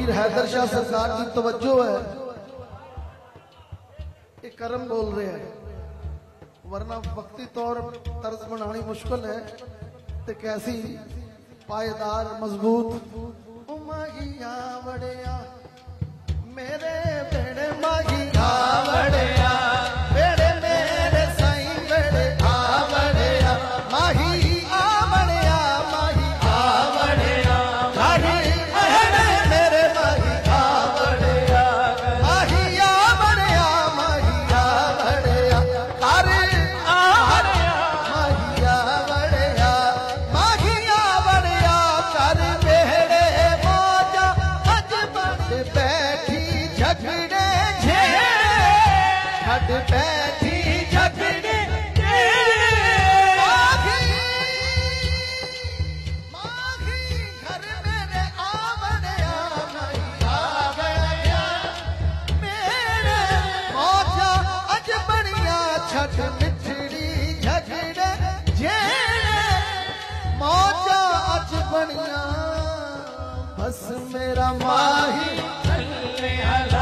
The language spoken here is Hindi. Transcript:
पीर हैदर शाह सरकार की तवज्जो है। ये करम बोल रहे हैं, वरना वक्ती तौर तर्ज बनानी मुश्किल है। तो कैसी पायदार मजबूत मागिया वड़िया मेरे बेड़े मागिया वड़िया बेड़े मेरे साईं बेड़े आवड़िया माही आवड़िया माही आवड़िया माही मेरे माही आवड़िया माही आवड़िया माही आवड़िया कर आवड़िया माही आवड़िया माही आवड़िया कर बेड़े मौजा अज बंद बैठी झगड़े झेड़े छड़ बैठी झगड़े माही घर मेरे आवड़िया माही आवड़िया मेरे मौजा अज बढ़िया छठ मिठड़ी झगड़े झेड़े मौजा अज बढ़िया बस मेरा माही